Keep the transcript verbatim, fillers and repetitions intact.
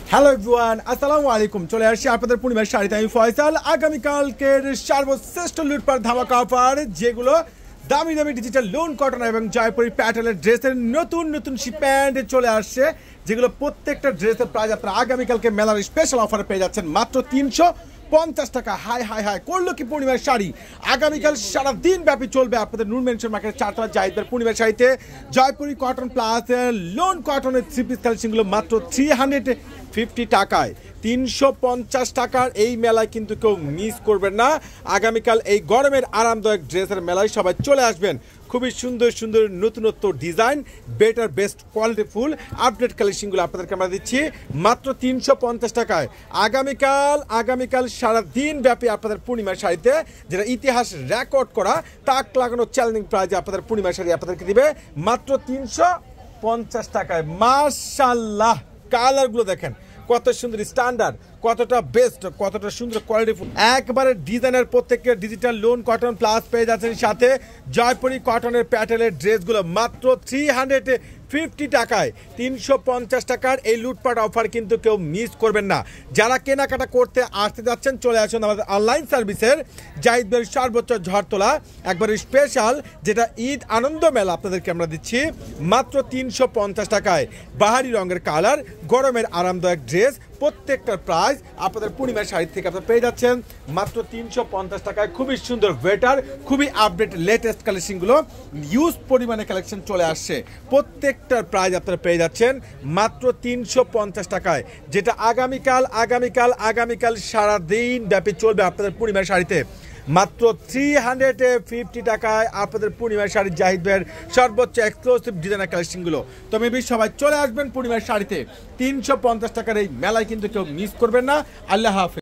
Hello everyone, আসসালামু আলাইকুম। চলে আসছি আপনাদের পূর্ণিমার শাড়িতে আমি ফয়সাল। আগামীকালকের সর্বশ্রেষ্ঠ লুটপাট ধামাকা অফার, যেগুলো দামি দামি ডিজিটাল লোন কটন এবং জয়পুরি প্যাটেলের ড্রেসের নতুন নতুন শিপমেন্ট চলে আসছে, যেগুলো প্রত্যেকটা ড্রেসের প্রাইস আপনারা আগামীকালকে মেলার স্পেশাল অফারে পেয়ে যাচ্ছেন মাত্র তিনশো পঞ্চাশ টাকা। হাই হাই হাই করলো কি পূর্ণিমার শাড়ি! আগামীকাল সারা দিন ব্যাপী চলবে আপনাদের নূর মেনশন মার্কেটের চারতলা জাহিদের পূর্ণিমার শাড়িতে জয়পুরি কটন প্লাস লোন কটনের থ্রি পিস কালেকশনগুলো মাত্র থ্রি হান্ড্রেড ফিফটি টাকায়। তিনশো পঞ্চাশ টাকার এই মেলায় কিন্তু কেউ মিস করবেন না। আগামীকাল এই গরমের আরামদায়ক ড্রেসের মেলায় সবাই চলে আসবেন। খুবই সুন্দর সুন্দর নতুনত্ব design, better best quality full update কালেকশনগুলো আপনাদেরকে আমরা দিচ্ছি মাত্র তিনশো পঞ্চাশ টাকায়। আগামীকাল আগামীকাল সারা দিন ব্যাপী আপনাদের পূর্ণিমার শাড়িতে, যেটা ইতিহাস রেকর্ড করা তাক লাগানো চ্যালেঞ্জিং প্রাইজে আপনাদের পূর্ণিমার শাড়ি আপনাদেরকে দিবে মাত্র তিনশো পঞ্চাশ টাকায়। মাশাআল্লাহ, কালারগুলো দেখেন কত সুন্দর, স্ট্যান্ডার্ড কতটা বেস্ট, কতটা সুন্দর কোয়ালিটিফুল, একবারে ডিজাইনের প্রত্যেকটা ডিজিটাল লোন কটন প্লাস পেয়ে যাচ্ছেন সাথে জয়পুরি কটনের প্যাটেলের ড্রেসগুলো মাত্র থ্রি হান্ড্রেড ফিফটি টাকায়। তিনশো পঞ্চাশ টাকার এই লুটপাট অফার কিন্তু কেউ মিস করবেন না। যারা কেনাকাটা করতে আসতে যাচ্ছেন চলে আসুন আমাদের অনলাইন সার্ভিসের জাহিদের সর্বোচ্চ ঝড়তলা একবার স্পেশাল, যেটা ঈদ আনন্দ মেলা আপনাদেরকে আমরা দিচ্ছি মাত্র তিনশো পঞ্চাশ টাকায়। বাহারি রঙের কালার, গরমের আরামদায়ক ড্রেস, প্রত্যেকটার প্রাইস আপনাদের পূর্ণিমার শাড়ি থেকে আপনারা পেয়ে যাচ্ছেন মাত্র তিনশো পঞ্চাশ টাকায়। খুবই সুন্দর বেটার, খুবই আপডেট লেটেস্ট কালেকশনগুলো ইউজ পরিমাণে কালেকশন চলে আসছে। প্রত্যেকটার প্রাইস আপনারা পেয়ে যাচ্ছেন মাত্র তিনশো পঞ্চাশ টাকায়, যেটা আগামীকাল আগামীকাল আগামীকাল সারাদিন ব্যাপী চলবে আপনাদের পূর্ণিমার শাড়িতে মাত্র থ্রি হান্ড্রেড ফিফটি টাকায়। আপনাদের পূর্ণিমার শাড়ি জাহিদ ভাইয়ের সর্বোচ্চ এক্সক্লুসিভ ডিজাইনার কালেকশনগুলো। তো মেবি সবাই চলে আসবেন পূর্ণিমার শাড়িতে। তিনশো পঞ্চাশ টাকার এই মেলায় কিন্তু কেউ মিস করবেন না। আল্লাহ হাফেজ।